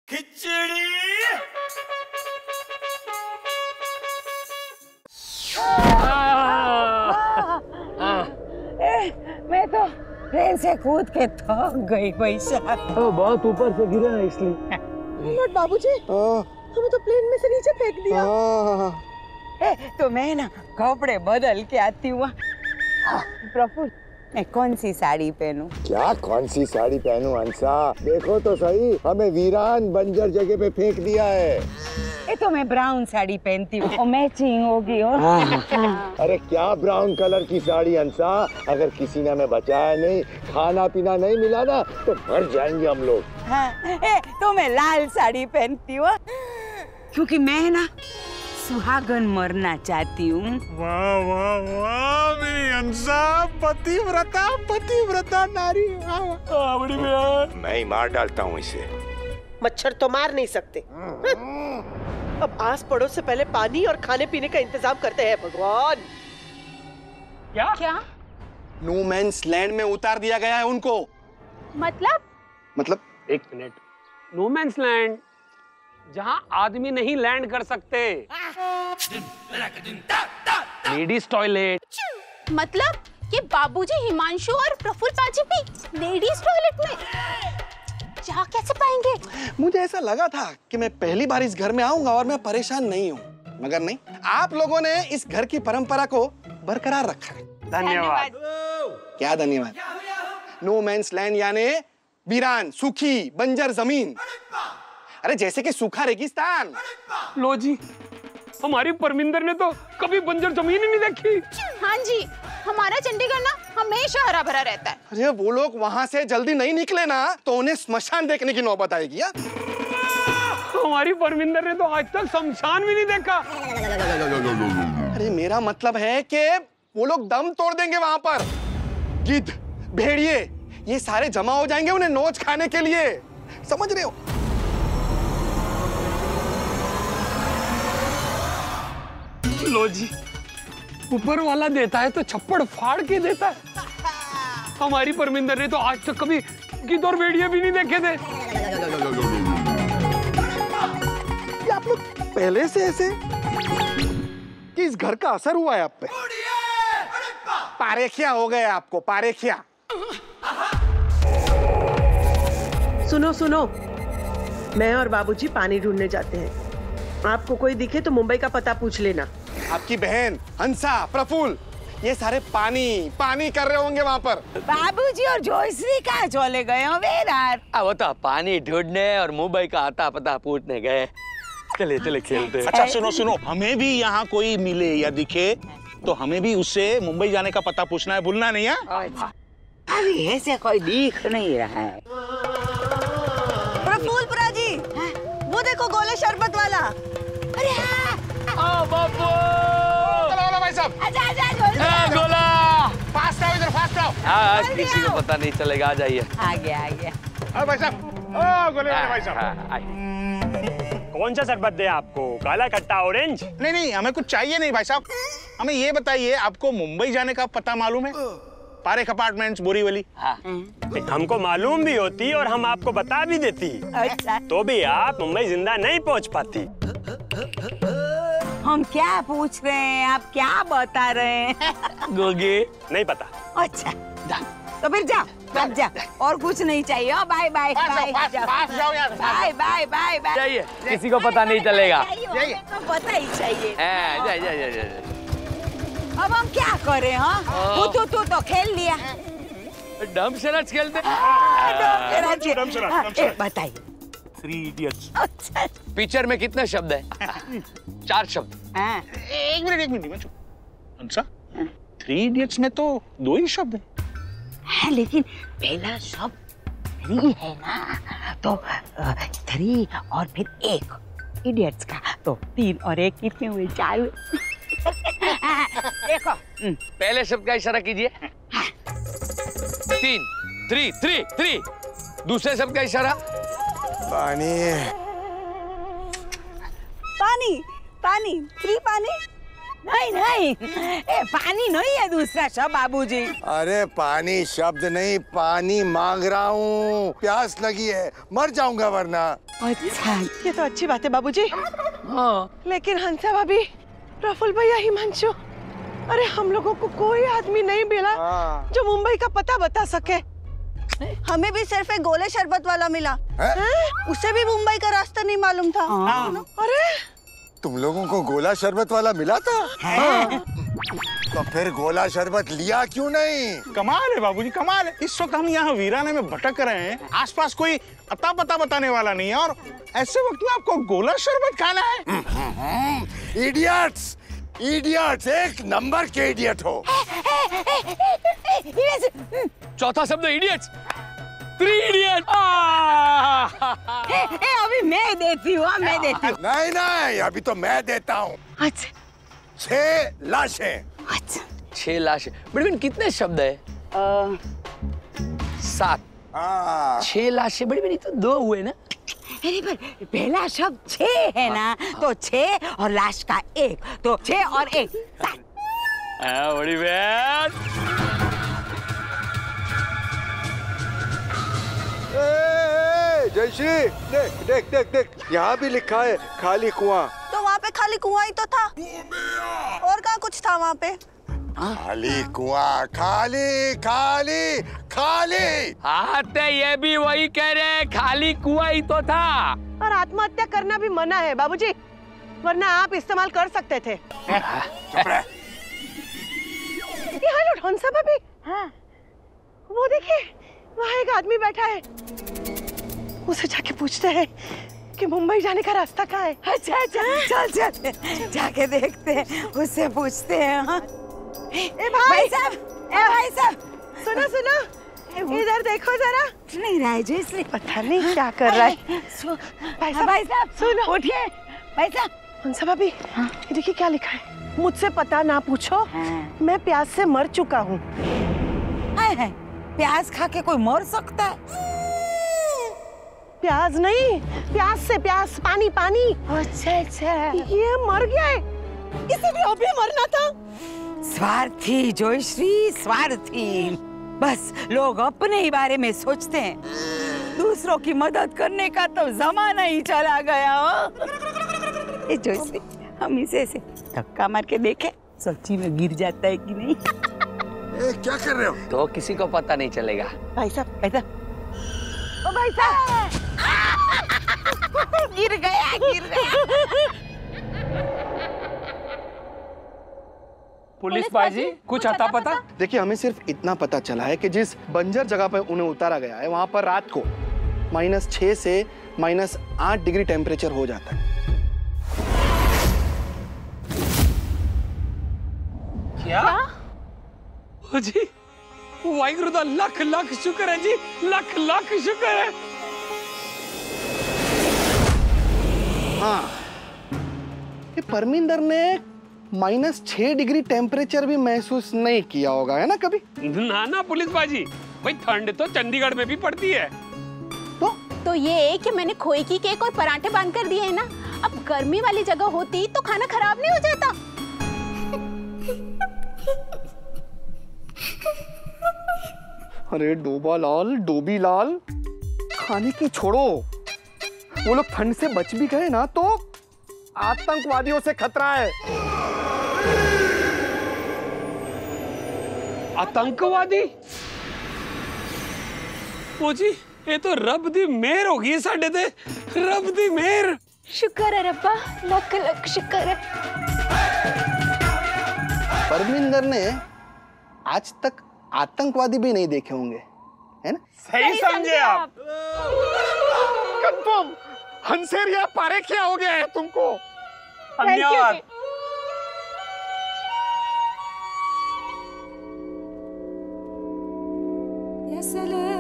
खिचड़ी। मैं तो ट्रेन से कूद के थक गई वैशाख। बहुत ऊपर से गिरे ना इसलिए। बाबूजी, हमें तो प्लेन में से नीचे फेंक दिया। तो मैं ना कपड़े बदल के आती हूँ। प्रफुल्ल, मैं कौन सी साड़ी पहनूं? क्या कौन सी साड़ी पहनूं हंसा? देखो तो सही, हमें वीरान बंजर जगह पे फेंक दिया है। ये तो मैं ब्राउन साड़ी पहनती हूँ, मैचिंग होगी। अरे क्या ब्राउन कलर की साड़ी हंसा? अगर किसी ने हमें बचाया नहीं, खाना पीना नहीं मिला ना, तो मर जाएंगे हम लोग। हाँ, तो मैं लाल साड़ी पहनती हूँ, क्योंकि मैं ना सुहागन मरना चाहती हूँ। वाह वाह वाह मेरी हंसा, पतिव्रता नारी। बड़ी बहन, मैं ही मार डालता हूँ इसे। मच्छर तो मार नहीं सकते। अब आस पड़ोस से पहले पानी और खाने पीने का इंतजाम करते हैं भगवान। क्या? नो मैंस लैंड में उतार दिया गया है उनको। मतलब एक मिनट। नो मैंस लैंड, जहाँ आदमी नहीं लैंड कर सकते। Ladies toilet. मतलब कि बाबूजी, हिमांशु और प्रफुल्ल पाजी भी लेडीज टॉयलेट में जा कैसे पाएंगे? मुझे ऐसा लगा था कि मैं पहली बार इस घर में आऊंगा और मैं परेशान नहीं हूँ, मगर नहीं, आप लोगों ने इस घर की परंपरा को बरकरार रखा है। धन्यवाद। क्या धन्यवाद? नो मैंस लैंड यानी वीरान, सूखी, बंजर जमीन। अरे जैसे कि सूखा रेगिस्तान। लो जी, हमारी परमिंदर ने तो कभी बंजर जमीन ही नहीं देखी। हाँ जी, हमारा चंडीगढ़ ना हमेशा हरा भरा रहता है। अरे वो लोग वहाँ से जल्दी नहीं निकले ना, तो उन्हें स्मशान देखने की नौबत आएगी। हमारी परमिंदर ने तो आज तक शमशान भी नहीं देखा। अरे मेरा मतलब है कि वो लोग दम तोड़ देंगे वहाँ पर। गिद्ध, भेड़िए, ये सारे जमा हो जाएंगे उन्हें नोच खाने के लिए, समझ रहे हो? लो जी, ऊपर वाला देता है तो छप्पड़ फाड़ के देता है। हमारी परमिंदर ने तो आज तक कभी गिद्ध और भेड़िए भी नहीं देखे थे। ये आप लोग पहले से ऐसे कि इस घर का असर हुआ है आप पे? पारेखिया हो गए आपको, पारेखिया। सुनो सुनो, मैं और बाबूजी पानी ढूंढने जाते हैं। आपको कोई दिखे तो मुंबई का पता पूछ लेना। आपकी बहन हंसा, प्रफुल्ल, ये सारे पानी कर रहे होंगे वहाँ पर। बाबूजी और जोयश्री कहाँ चले गए हो विराट? वो तो पानी ढूंढने और मुंबई का आता पता पूछने गए। चले चले खेलते हैं। अच्छा सुनो, हमें भी यहाँ कोई मिले या दिखे तो हमें भी उससे मुंबई जाने का पता पूछना है, भूलना नहीं है। अभी ऐसे कोई दिख नहीं रहा है। प्रफुल्ल जी, वो देखो गोले शरबत वाला। अरे हाँ, बाबू भाई साहब, गोला फास्ट आओ इधर, फास्ट आओ। किसी को पता नहीं चलेगा, आ जाइए। आ गया। भाई साहब, गोले वाले भाई साहब। कौन सा शरबत दे आपको? काला, खट्टा, ऑरेंज? नहीं, हमें कुछ चाहिए नहीं भाई साहब। हमें ये बताइए, आपको मुंबई जाने का पता मालूम है? पारेख अपार्टमेंट्स, बोरीवली। हमको मालूम भी होती और हम आपको बता भी देती। अच्छा, तो भी आप मुंबई जिंदा नहीं पहुंच पाती। हम क्या पूछ रहे हैं, आप क्या बता रहे हैं? गोगे नहीं पता। अच्छा, तो फिर जाओ, अब जा, और कुछ नहीं चाहिए। Bye bye bye, bye bye bye bye. जाइए, किसी को पता नहीं चलेगा। तो पता ही चाहिए। जाइए। अब हम क्या करें? हाँ, तू तो खेल लिया। डम शराज खेलते। बताइए। 3 इडियट्स। अच्छा, पिक्चर में कितने शब्द है? 4 शब्द। एक मिनट मैं चुप। हंसा, 3 इडियट्स में तो 2 ही शब्द है, लेकिन पहला शब्द 3 है ना, तो 3 और फिर 1 इडियट्स का, तो 3 और 1 कितने हुए? 4 हुए। देखो, पहले शब्द का इशारा कीजिए। 3 दूसरे शब्द का इशारा। पानी 3 पानी, नहीं नहीं, पानी नहीं है दूसरा शब्द बाबूजी। अरे पानी शब्द नहीं, पानी मांग रहा हूँ, प्यास लगी है, मर जाऊंगा वरना। अच्छा, ये तो अच्छी बात है बाबूजी। हाँ। लेकिन हंसा भाभी, प्रफुल्ल भैया, हिमांशु, अरे हम लोगों को कोई आदमी नहीं मिला जो मुंबई का पता बता सके। हमें भी सिर्फ एक गोले शरबत वाला मिला, उसे भी मुंबई का रास्ता नहीं मालूम था। अरे तुम लोगों को गोला शरबत वाला मिला था? तो फिर गोला शरबत लिया क्यों नहीं? कमाल है बाबूजी, कमाल है। इस वक्त हम यहाँ वीराने में भटक रहे हैं, आसपास कोई अता पता बताने वाला नहीं है, और ऐसे वक्त में आपको गोला शरबत खाना है? इडियट्स, इडियट्स, एक नंबर के इडियट हो। चौथा शब्द इडियट्स, 3 इडियट। अभी मैं देती हूँ, मैं देती हूँ। नहीं नहीं, अभी तो मैं देता हूँ। अच्छा, 6 लाशें। अच्छा, 6 लाशें। बड़ी कितने शब्द है? 7। 6 लाशें बड़ी बड़ी, तो 2 हुए ना? अरे पर पहला शब्द 6 है ना, तो 6 और लाश का 1, तो 6 और 1 7। बड़ी बहन। जयश्री, देख देख देख देख, यहाँ भी लिखा है खाली कुआं। तो वहाँ पे खाली कुआं ही तो था, और कहाँ कुछ था वहाँ पे? खाली कुआं, खाली खाली खाली। हाँ, तो ये भी वही कह रहे हैं, खाली कुआं ही तो था। और आत्महत्या करना भी मना है बाबूजी, वरना आप इस्तेमाल कर सकते थे। चुप रह। ये हेलो हंसा भाभी, हाँ, वो देखिए वहाँ एक आदमी बैठा है, उसे जाके पूछते हैं कि मुंबई जाने का रास्ता कहाँ है। अच्छा अच्छा, चल चल जाके देखते हैं, उससे पूछते हैं। हाँ? भाई साहब, भाई साहब, सुनो सुनो, इधर देखो जरा। नहीं रहा है जो, इसलिए पता नहीं क्या कर रहा है। भाई साहब सुनो, उठिए भाई साहब। हंसा भाभी, ये देखिए क्या लिखा है, मुझसे पता ना पूछो, मैं प्यास से मर चुका हूँ। प्याज खा के कोई मर सकता है? प्याज नहीं, प्यास से प्यास, पानी पानी। अच्छा अच्छा, ये मर गया है, इसे भी अभी मरना था। स्वार्थी जोयश्री, स्वार्थी। बस लोग अपने ही बारे में सोचते हैं, दूसरों की मदद करने का तो जमाना ही चला गया। ये जोयश्री, हम इसे ऐसे धक्का मार के देखे, सच्ची में गिर जाता है कि नहीं? क्या कर रहे हो? तो किसी को पता नहीं चलेगा। भाई साहब, ऐसा, ओ भाई साहब, गिर गया, गिर गया। पुलिस बाजी, कुछ अता पता? देखिए, हमें सिर्फ इतना पता चला है कि जिस बंजर जगह पर उन्हें उतारा गया है, वहां पर रात को -6 से -8 डिग्री टेम्परेचर हो जाता है। क्या? जी, वाहिगुरु दा लख लख शुक्र है जी, लख लख शुक्र है। हाँ, ये परमिंदर ने -6 डिग्री टेम्परेचर भी महसूस नहीं किया होगा, है ना कभी? ना ना पुलिस बाजी, भाई ठंड तो चंडीगढ़ में भी पड़ती है। तो ये कि मैंने खोए की केक और पराठे बांध कर दिए हैं ना, अब गर्मी वाली जगह होती तो खाना खराब नहीं हो जाता। अरे डोबा लाल, डोबी लाल, खाने की छोड़ो, वो लोग ठंड से बच भी गए ना तो आतंकवादियों से खतरा है। आतंकवादी? ओ जी, ये तो रब दी मेहर होगी साडे ते, रब दी मेहर। शुक्र है रब्बा, लख लख शुक्र है। परमिंदर ने आज तक आतंकवादी भी नहीं देखे होंगे, है ना? सही समझे आप। कंफर्म, हंसेरिया पारे क्या हो गया है तुमको? धन्यवाद। Yes,